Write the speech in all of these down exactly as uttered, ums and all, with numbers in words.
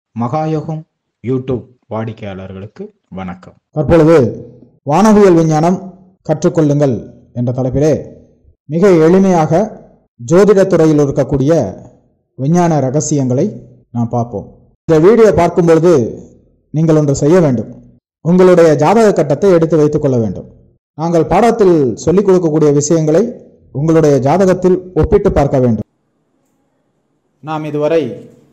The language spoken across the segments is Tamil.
மகாயோகம் யூடியூப் வாடிக்கையாளர்களுக்கு வணக்கம். தற்பொழுது வானவியல் விஞ்ஞானம் கற்றுக்கொள்ளுங்கள் என்ற தலைப்பிலே மிக எளிமையாக ஜோதிட துறையில் இருக்கக்கூடிய விஞ்ஞான ரகசியங்களை நாம் பார்ப்போம். இந்த வீடியோ பார்க்கும் பொழுது நீங்கள் ஒன்று செய்ய வேண்டும். உங்களுடைய ஜாதக கட்டத்தை எடுத்து வைத்துக் கொள்ள வேண்டும். நாங்கள் பாடத்தில் சொல்லிக் கொடுக்கக்கூடிய விஷயங்களை உங்களுடைய ஜாதகத்தில் ஒப்பிட்டு பார்க்க வேண்டும். நாம் இதுவரை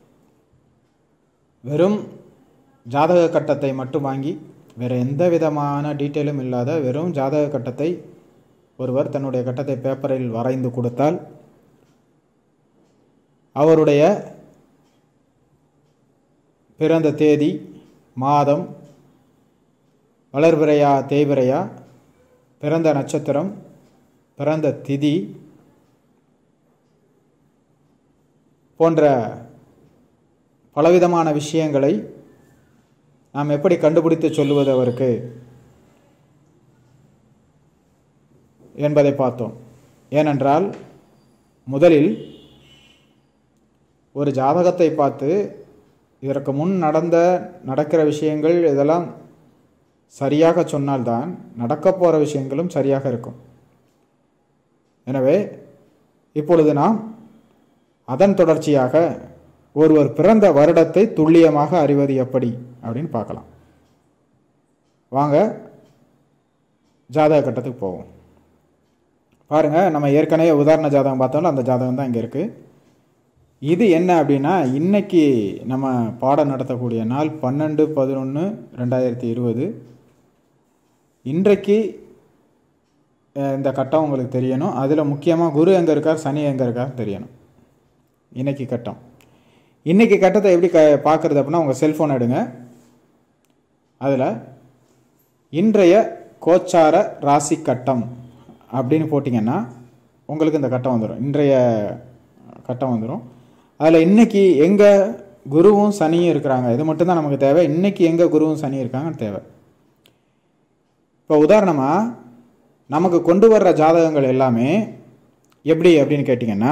வெறும் ஜாதக கட்டத்தை மட்டும் வாங்கி வேறு எந்த விதமான டீட்டெயிலும் இல்லாத வெறும் ஜாதக கட்டத்தை ஒருவர் தன்னுடைய கட்டத்தை பேப்பரில் வரைந்து கொடுத்தால் அவருடைய பிறந்த தேதி, மாதம், வளர்பிறையா தேய்பிறையா, பிறந்த நட்சத்திரம், பிறந்த திதி போன்ற பலவிதமான விஷயங்களை நாம் எப்படி கண்டுபிடித்து சொல்லுவது அவருக்கு என்பதை பார்த்தோம். ஏனென்றால் முதலில் ஒரு ஜாதகத்தை பார்த்து இதற்கு முன் நடந்த நடக்கிற விஷயங்கள் இதெல்லாம் சரியாக சொன்னால்தான் நடக்க போகிற விஷயங்களும் சரியாக இருக்கும். எனவே இப்பொழுது நாம் அதன் தொடர்ச்சியாக ஒருவர் பிறந்த வருடத்தை துல்லியமாக அறிவது எப்படி அப்படின்னு பார்க்கலாம். வாங்க ஜாதக கட்டத்துக்கு போவோம். பாருங்கள், நம்ம ஏற்கனவே உதாரண ஜாதகம் பார்த்தோம்ல, அந்த ஜாதகம் தான் இங்கே இருக்குது. இது என்ன அப்படின்னா, இன்னைக்கு நம்ம பாடம் நடத்தக்கூடிய நாள் பன்னெண்டு பதினொன்று ரெண்டாயிரத்தி இருபது. இன்றைக்கு இந்த கட்டம் உங்களுக்கு தெரியணும். அதில் முக்கியமாக குரு எங்கே இருக்கார், சனி எங்கே இருக்கார் தெரியணும். இன்னைக்கு கட்டம் இன்றைக்கி கட்டத்தை எப்படி க பார்க்குறது அப்படின்னா, உங்கள் செல்ஃபோன் எடுங்க. அதில் இன்றைய கோச்சார ராசி கட்டம் அப்படின்னு போட்டிங்கன்னா உங்களுக்கு இந்த கட்டம் வந்துடும். இன்றைய கட்டம் வந்துடும். அதில் இன்றைக்கி எங்கே குருவும் சனியும் இருக்கிறாங்க, இது மட்டும்தான் நமக்கு தேவை. இன்றைக்கி எங்கே குருவும் சனியும் இருக்காங்கன்னு தேவை. இப்போ உதாரணமாக நமக்கு கொண்டு வர்ற ஜாதகங்கள் எல்லாமே எப்படி அப்படின்னு கேட்டிங்கன்னா,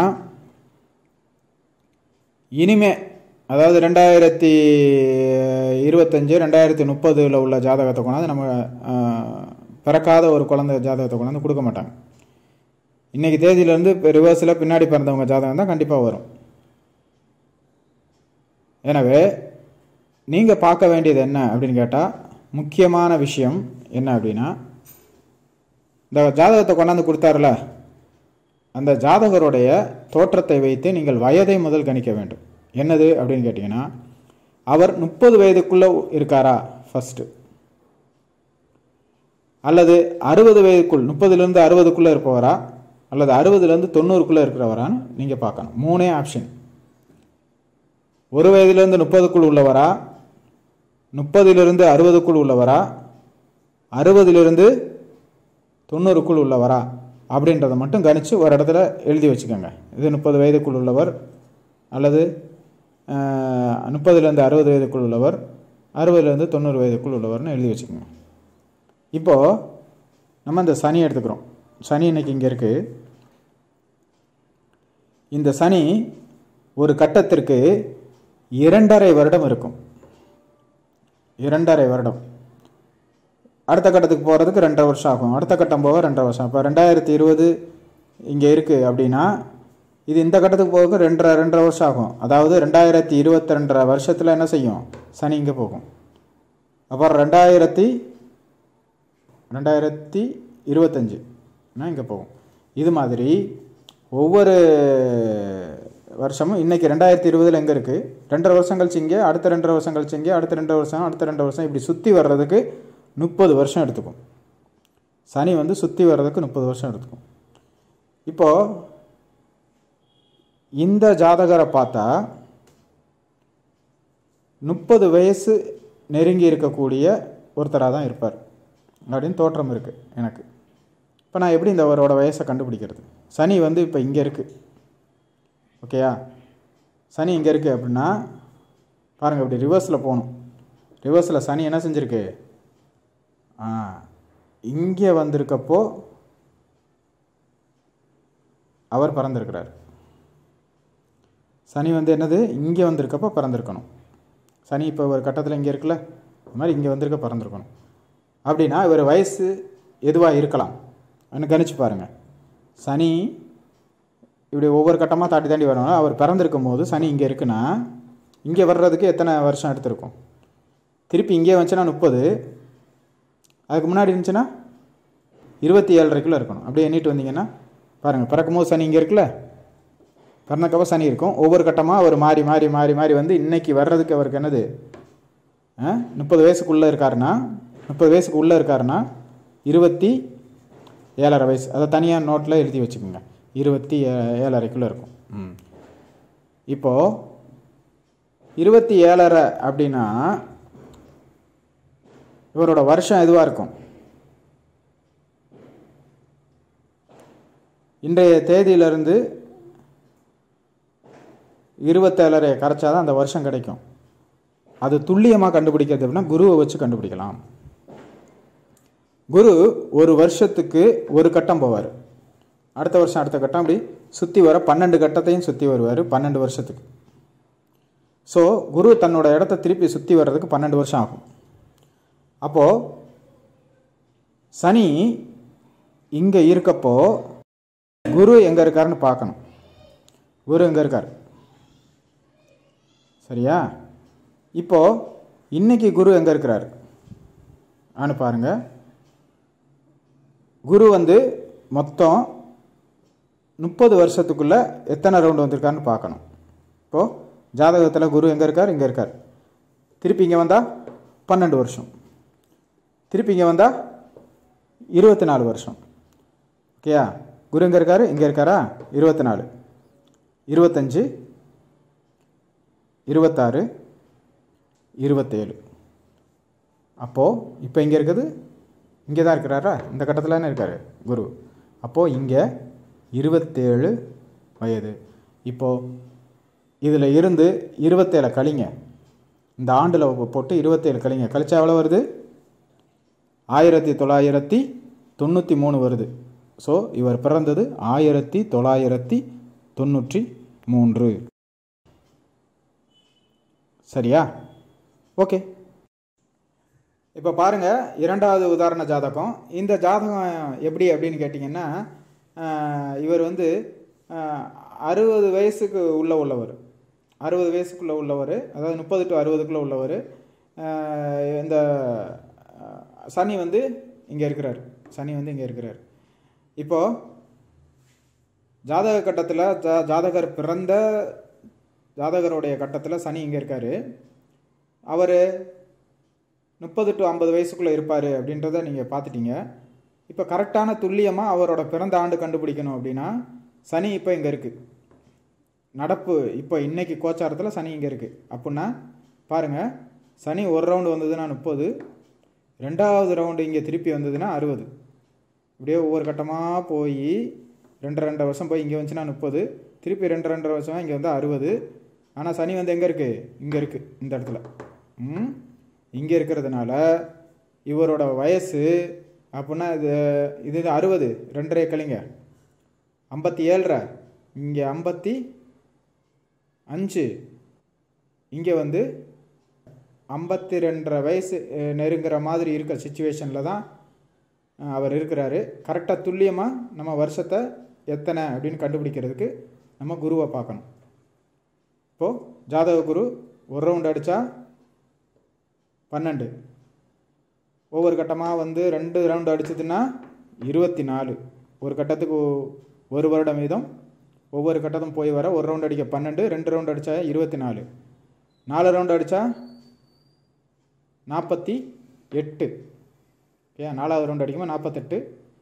இனிமே அதாவது ரெண்டாயிரத்தி இருபத்தஞ்சு ரெண்டாயிரத்தி முப்பதில் உள்ள ஜாதகத்தை கொண்டாந்து நம்ம பிறக்காத ஒரு குழந்தை ஜாதகத்தை கொண்டாந்து கொடுக்க மாட்டாங்க. இன்றைக்கி தேதியிலேருந்து இப்போ ரிவர்ஸில் பின்னாடி பிறந்தவங்க ஜாதகம் தான் கண்டிப்பாக வரும். எனவே நீங்கள் பார்க்க வேண்டியது என்ன அப்படின்னு கேட்டால், முக்கியமான விஷயம் என்ன அப்படின்னா, இந்த ஜாதகத்தை கொண்டாந்து கொடுத்தாருல, அந்த ஜாதகருடைய தோற்றத்தை வைத்து நீங்கள் வயதை முதல் கணிக்க வேண்டும். என்னது அப்படின்னு கேட்டிங்கன்னா, அவர் முப்பது வயதுக்குள்ளே இருக்காரா ஃபஸ்ட்டு, அல்லது அறுபது வயதுக்குள் முப்பதுலேருந்து அறுபதுக்குள்ளே இருப்பவரா, அல்லது அறுபதுலேருந்து தொண்ணூறுக்குள்ளே இருக்கிறவரான்னு நீங்கள் பார்க்கணும். மூணே ஆப்ஷன். ஒரு வயதுலேருந்து முப்பதுக்குள் உள்ளவரா, முப்பதிலிருந்து அறுபதுக்குள் உள்ளவரா, அறுபதிலிருந்து தொண்ணூறுக்குள் உள்ளவரா அப்படின்றத மட்டும் கணித்து ஒரு இடத்துல எழுதி வச்சுக்கோங்க. இது முப்பது வயதுக்குள் உள்ளவர், அல்லது முப்பதுலேருந்து அறுபது வயதுக்குள் உள்ளவர், அறுபதுலேருந்து தொண்ணூறு வயதுக்குள் உள்ளவர்னு எழுதி வச்சுக்கோங்க. இப்போது நம்ம இந்த சனி எடுத்துக்கிறோம். சனி இன்னைக்கு இங்கே இருக்குது. இந்த சனி ஒரு கட்டத்திற்கு இரண்டரை வருடம் இருக்கும். இரண்டரை வருடம். அடுத்த கட்டத்துக்கு போகிறதுக்கு ரெண்டரை வருஷம் ஆகும். அடுத்த கட்டம் போக ரெண்டரை வருஷம். இப்போ ரெண்டாயிரத்தி இருபது இங்கே இருக்குது அப்படின்னா, இது இந்த கட்டத்துக்கு போக ரெண்டரை ரெண்டரை வருஷம் ஆகும். அதாவது ரெண்டாயிரத்தி இருபத்தி ரெண்டரை வருஷத்தில் என்ன செய்யும், சனி இங்கே போகும். அப்புறம் ரெண்டாயிரத்தி ரெண்டாயிரத்தி இருபத்தஞ்சுனா இங்கே போகும். இது மாதிரி ஒவ்வொரு வருஷமும் இன்றைக்கி ரெண்டாயிரத்தி இருபதில் எங்கே இருக்குது, ரெண்டரை வருஷம் கழிச்சு இங்கே, அடுத்த ரெண்டரை வருஷம் கழிச்சு இங்கே, அடுத்த ரெண்டு வருஷம், அடுத்த ரெண்டு வருஷம், இப்படி சுற்றி வர்றதுக்கு முப்பது வருஷம் எடுத்துக்கும். சனி வந்து சுற்றி வர்றதுக்கு முப்பது வருஷம் எடுத்துக்கும். இப்போது இந்த ஜாதகரை பார்த்தா முப்பது வயசு நெருங்கி இருக்கக்கூடிய ஒருத்தராக தான் இருப்பார் அப்படின்னு தோற்றம் இருக்குது எனக்கு. இப்போ நான் எப்படி இந்த அவரோட வயசை கண்டுபிடிக்கிறது? சனி வந்து இப்போ இங்கே இருக்குது, ஓகேயா? சனி இங்கே இருக்குது அப்படின்னா பாருங்கள், இப்படி ரிவர்ஸில் போகணும். ரிவர்ஸில் சனி என்ன செஞ்சுருக்கு, ஆ இங்கே வந்திருக்கப்போ அவர் பிறந்திருக்கிறார். சனி வந்து என்னது, இங்கே வந்திருக்கப்போ பிறந்திருக்கணும். சனி இப்போ ஒரு கட்டத்தில் இங்கே இருக்குல்ல, அது மாதிரி இங்கே வந்திருக்க பிறந்திருக்கணும். அப்படின்னா இவர் வயசு எதுவாக இருக்கலாம் அப்படின்னு கணிச்சு பாருங்கள். சனி இப்படி ஒவ்வொரு கட்டமாக தாண்டி தாண்டி வரணும். அவர் பிறந்திருக்கும் போது சனி இங்கே இருக்குன்னா இங்கே வர்றதுக்கு எத்தனை வருஷம் எடுத்திருக்கும்? திருப்பி இங்கே வந்துச்சுன்னா முப்பது, அதுக்கு முன்னாடி இருந்துச்சுன்னா இருபத்தி ஏழரைக்குள்ளே இருக்கணும். அப்படியே எண்ணிட்டு வந்தீங்கன்னா பாருங்கள், பிறக்கும்போது சனி இங்கே இருக்குல்ல, பிறந்தக்கப்போ சனி இருக்கும். ஒவ்வொரு கட்டமாக அவர் மாறி மாறி மாறி மாறி வந்து இன்றைக்கி வர்றதுக்கு அவருக்கு என்னது முப்பது வயசுக்குள்ளே இருக்காருன்னா முப்பது வயசுக்கு உள்ளே இருக்காருன்னா இருபத்தி ஏழரை வயசு. அதை தனியாக நோட்டில் எழுதி வச்சுக்கோங்க. இருபத்தி ஏ ஏழரைக்குள்ளே இருக்கும். ம் இப்போது இருபத்தி ஏழரை அப்படின்னா இவரோட வருஷம் எதுவாக இருக்கும்? இன்றைய தேதியிலிருந்து இருபத்தேழரை கரைச்சாதான் அந்த வருஷம் கிடைக்கும். அது துல்லியமாக கண்டுபிடிக்கிறது அப்படின்னா குருவை வச்சு கண்டுபிடிக்கலாம். குரு ஒரு வருஷத்துக்கு ஒரு கட்டம் போவார். அடுத்த வருஷம் அடுத்த கட்டம் அப்படி சுற்றி வர பன்னெண்டு கட்டத்தையும் சுற்றி வருவார் பன்னெண்டு வருஷத்துக்கு. ஸோ குரு தன்னோட இடத்த திருப்பி சுற்றி வர்றதுக்கு பன்னெண்டு வருஷம் ஆகும். அப்போது சனி இங்கே இருக்கப்போ குரு எங்கே இருக்காருன்னு பார்க்கணும். குரு எங்கே இருக்கார்? சரியா? இப்போது இன்னைக்கு குரு எங்கே இருக்கிறார் ஆனு பாருங்க. குரு வந்து மொத்தம் முப்பது வருஷத்துக்குள்ளே எத்தனை ரவுண்டு வந்திருக்காருன்னு பார்க்கணும். இப்போது ஜாதகத்தில் குரு எங்கே இருக்கார்? இங்கே இருக்கார். திருப்பி இங்கே வந்தால் பன்னெண்டு வருஷம், திருப்பி இங்கே வந்தால் இருபத்தி நாலு வருஷம். ஓகேயா? குரு எங்கே இருக்கார்? இங்கே இருக்காரா? இருபத்தி நாலு, இருபத்தஞ்சு, இருபத்தாறு, இருபத்தேழு. அப்போது இப்போ இங்கே இருக்குது, இங்கே தான் இருக்கிறாரா? இந்த கட்டத்தில் தானே இருக்கார் குரு. அப்போது இங்கே இருபத்தேழு வயது. இப்போது இதில் இருந்து இருபத்தேழு கழிங்க, இந்த ஆண்டில் போட்டு இருபத்தேழு கழிங்க, கழிச்சா எவ்வளோ வருது? ஆயிரத்தி தொள்ளாயிரத்தி தொண்ணூற்றி மூணு வருது. ஸோ இவர் பிறந்தது ஆயிரத்தி தொள்ளாயிரத்தி தொண்ணூற்றி மூன்று. சரியா? ஓகே. இப்போ பாருங்கள், இரண்டாவது உதாரண ஜாதகம். இந்த ஜாதகம் எப்படி அப்படின்னு கேட்டிங்கன்னா, இவர் வந்து அறுபது வயசுக்கு உள்ள உள்ளவர் அறுபது வயசுக்குள்ளே உள்ளவர் அதாவது முப்பது டு அறுபதுக்குள்ளே உள்ளவர். இந்த சனி வந்து இங்கே இருக்கிறார். சனி வந்து இங்கே இருக்கிறார். இப்போது ஜாதக கட்டத்தில் ஜா ஜாதகர் பிறந்த ஜாதகருடைய கட்டத்தில் சனி இங்கே இருக்கார். அவர் முப்பது டு ஐம்பது வயசுக்குள்ளே இருப்பார் அப்படின்றத நீங்கள் பார்த்துட்டீங்க. இப்போ கரெக்டான துல்லியமாக அவரோட பிறந்த ஆண்டு கண்டுபிடிக்கணும் அப்படின்னா சனி இப்போ இங்கே இருக்குது. நடப்பு இப்போ இன்றைக்கி கோச்சாரத்தில் சனி இங்கே இருக்குது. அப்படின்னா பாருங்கள், சனி ஒரு ரவுண்டு வந்ததுன்னா முப்பது, ரெண்டாவது ரவுண்டு இங்கே திருப்பி வந்ததுன்னா அறுபது. இப்படியே ஒவ்வொரு கட்டமாக போய் ரெண்டு ரெண்டரை வருஷம் போய் இங்கே வந்துச்சுன்னா முப்பது, திருப்பி ரெண்டு ரெண்டரை வருஷமாக இங்கே வந்து அறுபது. ஆனால் சனி வந்து எங்கே இருக்குது? இங்கே இருக்குது, இந்த இடத்துல. ம் இங்கே இருக்கிறதுனால இவரோட வயசு அப்படின்னா இது இது அறுபது, ரெண்டரை கழிங்க, ஐம்பத்தி ஏழரை, இங்கே ஐம்பத்தி அஞ்சு, இங்கே வந்து ஐம்பத்தி ரெண்டரை வயசு நெருங்குற மாதிரி இருக்க சுச்சுவேஷனில் தான் அவர் இருக்கிறாரு. கரெக்டாக துல்லியமாக நம்ம வருஷத்தை எத்தனை அப்படின்னு கண்டுபிடிக்கிறதுக்கு நம்ம குருவை பார்க்கணும். இப்போது ஜாதக குரு ஒரு ரவுண்டு அடித்தா பன்னெண்டு, ஒவ்வொரு கட்டமாக வந்து ரெண்டு ரவுண்டு அடிச்சதுன்னா இருபத்தி நாலு, ஒரு கட்டத்துக்கு ஒரு வருடம் வீதம் ஒவ்வொரு கட்டத்தும் போய் வர ஒரு ரவுண்டு அடிக்க பன்னெண்டு, ரெண்டு ரவுண்டு அடித்தா இருபத்தி நாலு, நாலு ரவுண்டு அடித்தா நாற்பத்தி எட்டு. ஓகே, நாலாவது ரவுண்டு அடிக்கும்போது நாற்பத்தெட்டு.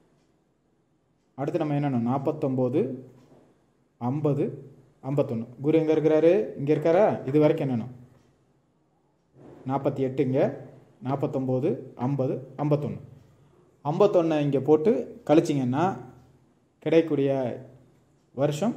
அடுத்து நம்ம என்னென்ன நாற்பத்தொம்போது, ஐம்பது, ஐம்பத்தொன்று. குரு எங்கே இருக்கிறாரு? இங்கே இருக்காரா? இது வரைக்கும் என்னென்ன நாற்பத்தி எட்டு, இங்கே நாற்பத்தொம்போது, ஐம்பது, ஐம்பத்தொன்று. ஐம்பத்தொன்று இங்கே போட்டு கழிச்சிங்கன்னா கிடைக்கக்கூடிய வருஷம்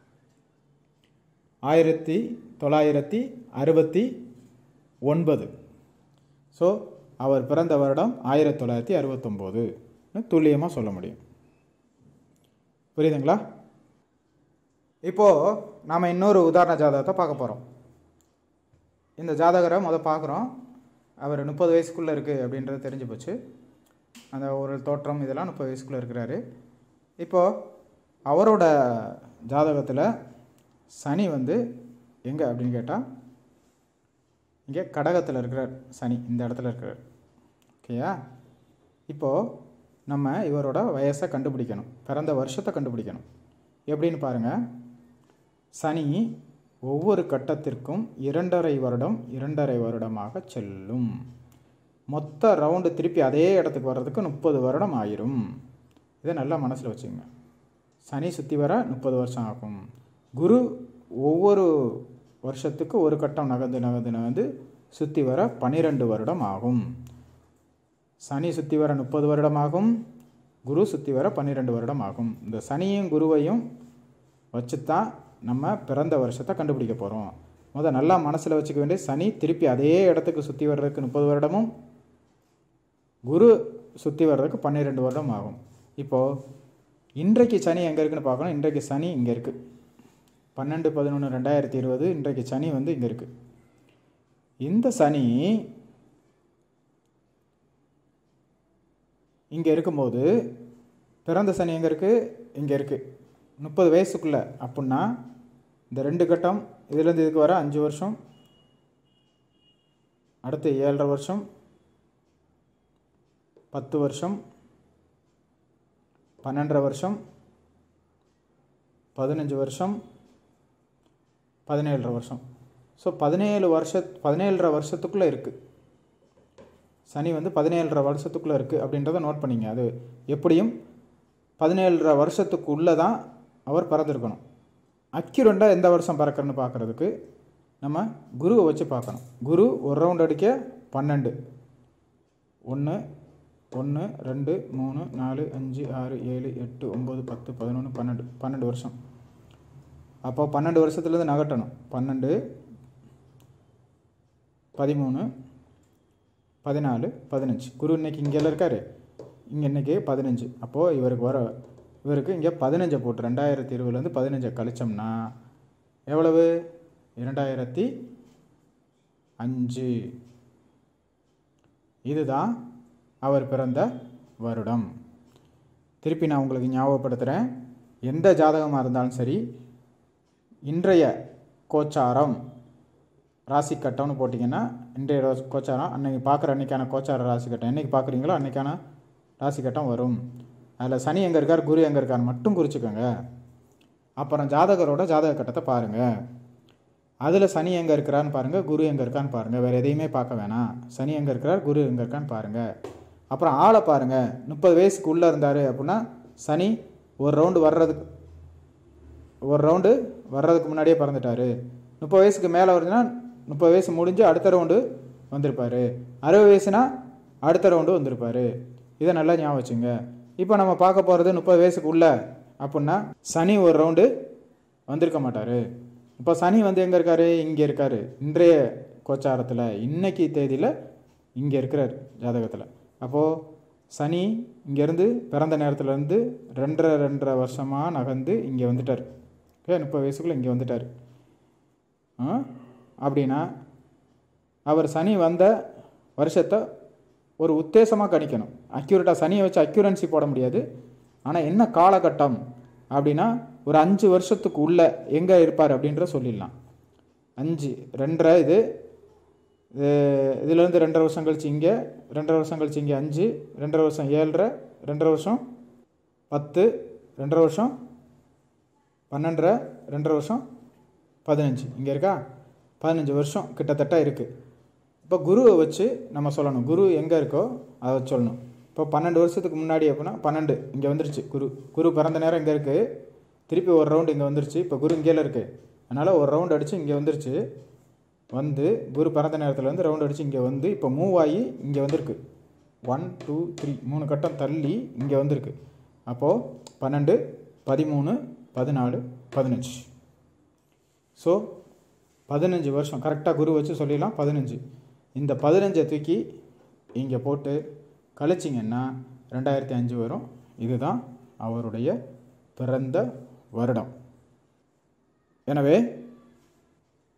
ஆயிரத்தி தொள்ளாயிரத்தி அறுபத்தி ஒன்பது. ஸோ அவர் பிறந்த வருடம் ஆயிரத்தி தொள்ளாயிரத்தி அறுபத்தொம்போது துல்லியமாக சொல்ல முடியும். புரியுதுங்களா? இப்போது நாம் இன்னொரு உதாரண ஜாதகத்தை பார்க்க போகிறோம். இந்த ஜாதகரை முதல் பார்க்குறோம். அவர் முப்பது வயசுக்குள்ளே இருக்குது அப்படின்றது தெரிஞ்சு போச்சு. அந்த ஒரு தோற்றம் இதெல்லாம் முப்பது வயசுக்குள்ளே இருக்கிறாரு. இப்போது அவரோட ஜாதகத்தில் சனி வந்து எங்கே அப்படின்னு கேட்டால் இங்கே கடகத்தில் இருக்கிறார். சனி இந்த இடத்துல இருக்கிறார். ஓகேயா? இப்போது நம்ம இவரோட வயசை கண்டுபிடிக்கணும், பிறந்த வருஷத்தை கண்டுபிடிக்கணும். எப்படின்னு பாருங்கள். சனி ஒவ்வொரு கட்டத்திற்கும் இரண்டரை வருடம் இரண்டரை வருடமாக செல்லும். மொத்த ரவுண்டு திருப்பி அதே இடத்துக்கு வர்றதுக்கு முப்பது வருடம் ஆயிரும். இதை நல்லா மனசில் வச்சுங்க. சனி சுற்றி வர முப்பது வருஷம் ஆகும். குரு ஒவ்வொரு வருஷத்துக்கு ஒரு கட்டம் நகர்ந்து நகர்ந்து நகர்ந்து சுற்றி வர பன்னிரெண்டு வருடம் ஆகும். சனி சுற்றி வர முப்பது வருடம் ஆகும். குரு சுற்றி வர பன்னிரெண்டு வருடம் ஆகும். இந்த சனியும் குருவையும் வச்சு தான் நம்ம பிறந்த வருஷத்தை கண்டுபிடிக்க போகிறோம். முதல் நல்லா மனசில் வச்சுக்க வேண்டிய சனி திருப்பி அதே இடத்துக்கு சுற்றி வர்றதுக்கு முப்பது வருடமும் குரு சுற்றி வர்றதுக்கு பன்னிரெண்டு வருடம் ஆகும். இப்போது இன்றைக்கு சனி எங்கே இருக்குன்னு பார்க்கணும். இன்றைக்கு சனி இங்கே இருக்குது. பன்னெண்டு பதினொன்று ரெண்டாயிரத்தி இருபது இன்றைக்கு சனி வந்து இங்கே இருக்குது. இந்த சனி இங்கே இருக்கும்போது பிறந்த சனி எங்கே இருக்குது? இங்கே இருக்குது. முப்பது வயசுக்குள்ளே அப்படின்னா இந்த ரெண்டு கட்டம் இதுலேருந்து இதுக்கு வர அஞ்சு வருஷம், அடுத்து ஏழரை வருஷம், பத்து வருஷம், பன்னெண்டரை வருஷம், பதினஞ்சு வருஷம், பதினேழரை வருஷம். ஸோ பதினேழு வருஷ பதினேழரை வருஷத்துக்குள்ளே இருக்குது. சனி வந்து பதினேழரை வருஷத்துக்குள்ளே இருக்குது அப்படின்றத நோட் பண்ணிங்க. அது எப்படியும் பதினேழரை வருஷத்துக்குள்ளே தான் அவர் பிறந்திருக்கணும். அக்யூரண்டாக எந்த வருஷம் பிறக்கிறன்னு பார்க்குறதுக்கு நம்ம குருவை வச்சு பார்க்கணும். குரு ஒரு ரவுண்ட் அடிக்க பன்னெண்டு, ஒன்று ஒன்று ரெண்டு மூணு நாலு அஞ்சு ஆறு ஏழு எட்டு ஒம்பது பத்து பதினொன்று பன்னெண்டு பன்னெண்டு வருஷம். அப்போ பன்னெண்டு வருஷத்துலேருந்து நகட்டணும். பன்னெண்டு, பதிமூணு, பதினாலு, பதினஞ்சு. குரு இன்னைக்கு இங்கெல்லாம் இருக்கார். இங்கே இன்றைக்கி பதினஞ்சு. அப்போது இவருக்கு வர இவருக்கு இங்கே பதினஞ்சை போட்டு ரெண்டாயிரத்தி இருபதுலேருந்து பதினஞ்சை கழிச்சோம்னா எவ்வளவு? இரண்டாயிரத்தி அஞ்சு. இதுதான் அவர் பிறந்த வருடம். திருப்பி நான் உங்களுக்கு ஞாபகப்படுத்துகிறேன். எந்த ஜாதகமாக இருந்தாலும் சரி, இன்றைய கோச்சாரம் ராசி கட்டம்னு போட்டிங்கன்னா இன்றைய கோச்சாரம் அன்றைக்கி பார்க்குற அன்றைக்கான கோச்சார ராசி கட்டம் என்றைக்கு பார்க்குறீங்களோ அன்றைக்கான ராசி கட்டம் வரும். அதில் சனி எங்கே இருக்கார், குரு எங்கே இருக்கார் மட்டும் குறிச்சிக்கோங்க. அப்புறம் ஜாதகரோட ஜாதக கட்டத்தை பாருங்கள். அதில் சனி எங்கே இருக்கிறான்னு பாருங்கள், குரு எங்கே இருக்கான்னு பாருங்கள். வேறு எதையுமே பார்க்க வேணாம். சனி எங்கே இருக்கிறார், குரு எங்கே இருக்கான்னு பாருங்கள். அப்புறம் ஆளை பாருங்கள். முப்பது வயசுக்கு உள்ளே இருந்தார் அப்படின்னா சனி ஒரு ரவுண்டு வர்றதுக்கு ஒரு ரவுண்டு வர்றதுக்கு முன்னாடியே பிறந்துட்டார். முப்பது வயசுக்கு மேலே வருதுன்னா முப்பது வயசு முடிஞ்சு அடுத்த ரவுண்டு வந்திருப்பார். அறுபது வயசுனா அடுத்த ரவுண்டு வந்திருப்பார். இதை நல்லா ஞாபகம் வச்சுங்க. இப்போ நம்ம பார்க்க போகிறது முப்பது வயசுக்கு உள்ள அப்படின்னா சனி ஒரு ரவுண்டு வந்திருக்க மாட்டார். இப்போ சனி வந்து எங்கே இருக்கார்? இங்கே இருக்கார். இன்றைய கோச்சாரத்தில் இன்னைக்கு தேதியில் இங்கே இருக்கிறார் ஜாதகத்தில். அப்போது சனி இங்கேருந்து பிறந்த நேரத்துலேருந்து ரெண்டரை ரெண்டரை வருஷமாக நகர்ந்து இங்கே வந்துட்டார். ஓகே, முப்பது வயசுக்குள்ளே இங்கே வந்துட்டார். அப்படின்னா அவர் சனி வந்த வருஷத்தை ஒரு உத்தேசமாக கணிக்கணும். அக்யூரேட்டாக சனியை வச்சு அக்யூரன்சி போட முடியாது. ஆனால் என்ன காலகட்டம் அப்படின்னா ஒரு அஞ்சு வருஷத்துக்கு உள்ளே எங்கே இருப்பார் அப்படின்ற சொல்லிடலாம். அஞ்சு ரெண்டரை இது இதுலேருந்து ரெண்டரை வருஷம் கழிச்சு இங்கே, ரெண்டரை வருஷம் கழிச்சு இங்கே அஞ்சு, ரெண்டரை வருஷம் ஏழரை, ரெண்டரை வருஷம் பத்து, ரெண்டரை வருஷம் பன்னெண்டரை, ரெண்டரை வருஷம் பதினஞ்சு. இங்கே இருக்கா? பதினஞ்சு வருஷம் கிட்டத்தட்ட இருக்குது. இப்போ குருவை வச்சு நம்ம சொல்லணும். குரு எங்கே இருக்கோ அதை வச்சு சொல்லணும். இப்போ பன்னெண்டு வருஷத்துக்கு முன்னாடி அப்படின்னா பன்னெண்டு இங்கே வந்துருச்சு. குரு குரு பிறந்த நேரம் இங்கே இருக்குது. திருப்பி ஒரு ரவுண்டு இங்கே வந்துருச்சு. இப்போ குரு இங்கேல இருக்குது. அதனால் ஒரு ரவுண்டு அடித்து இங்கே வந்துருச்சு. வந்து குரு பிறந்த நேரத்தில் வந்து ரவுண்டு அடித்து இங்கே வந்து இப்போ மூவ் ஆகி இங்கே வந்திருக்கு. ஒன் டூ த்ரீ மூணு கட்டம் தள்ளி இங்கே வந்திருக்கு. அப்போது பன்னெண்டு, பதிமூணு, பதினாலு, பதினஞ்சு. ஸோ பதினஞ்சு வருஷம் கரெக்டாக குரு வச்சு சொல்லிடலாம். பதினஞ்சு. இந்த பதினஞ்சை தூக்கி இங்கே போட்டு கழிச்சிங்கன்னா ரெண்டாயிரத்தி அஞ்சு வரும். இதுதான் அவருடைய பிறந்த வருடம். எனவே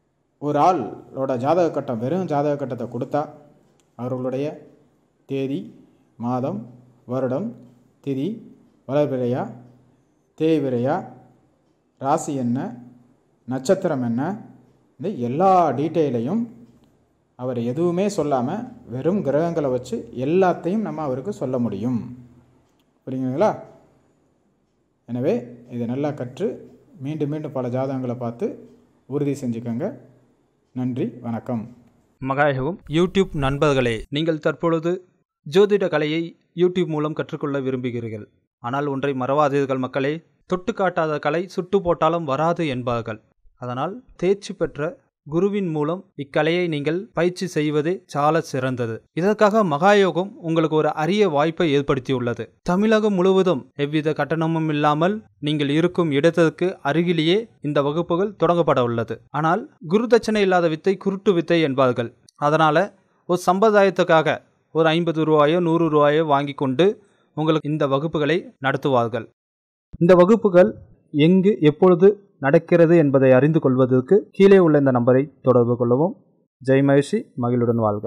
ஒரு ஆளோட ஜாதக கட்டம் வெறும் ஜாதக கட்டத்தை கொடுத்தா அவர்களுடைய தேதி, மாதம், வருடம், திதி, வளர்பிறையா, தேய்பிறையா, ராசி என்ன, நட்சத்திரம் என்ன, இந்த எல்லா டீட்டெயிலையும் அவர் எதுவுமே சொல்லாமல் வெறும் கிரகங்களை வச்சு எல்லாத்தையும் நம்ம அவருக்கு சொல்ல முடியும். புரியுங்களா? எனவே இதை நல்லா கற்று மீண்டும் மீண்டும் பல ஜாதகங்களை பார்த்து உறுதி செஞ்சுக்கோங்க. நன்றி, வணக்கம். மகாயோகம் யூடியூப் நண்பர்களே, நீங்கள் தற்பொழுது ஜோதிட கலையை யூடியூப் மூலம் கற்றுக்கொள்ள விரும்புகிறீர்கள். ஆனால் ஒன்றை மறவாதீர்கள் மக்களே, தொட்டு காட்டாத கலை சுட்டு போட்டாலும் வராது என்பார்கள். அதனால் தேர்ச்சி பெற்ற குருவின் மூலம் இக்கலையை நீங்கள் பயிற்சி செய்வதே சால சிறந்தது. இதற்காக மகாயோகம் உங்களுக்கு ஒரு அரிய வாய்ப்பை ஏற்படுத்தியுள்ளது. தமிழகம் முழுவதும் எவ்வித கட்டணமும் இல்லாமல் நீங்கள் இருக்கும் இடத்திற்கு அருகிலேயே இந்த வகுப்புகள் தொடங்கப்பட உள்ளது. ஆனால் குரு தட்சணை இல்லாத வித்தை குருட்டு வித்தை என்பார்கள். அதனால ஒரு சம்பிரதாயத்துக்காக ஒரு ஐம்பது ரூபாயோ நூறு ரூபாயோ வாங்கி கொண்டு உங்களுக்கு இந்த வகுப்புகளை நடத்துவார்கள். இந்த வகுப்புகள் எங்கு எப்பொழுது நடக்கிறது என்பதை அறிந்து கொள்வதற்கு கீழே உள்ள இந்த நம்பரை தொடர்பு கொள்ளவும். ஜெய் மகிழ்ச்சி, மகிழுடன் வாழ்க.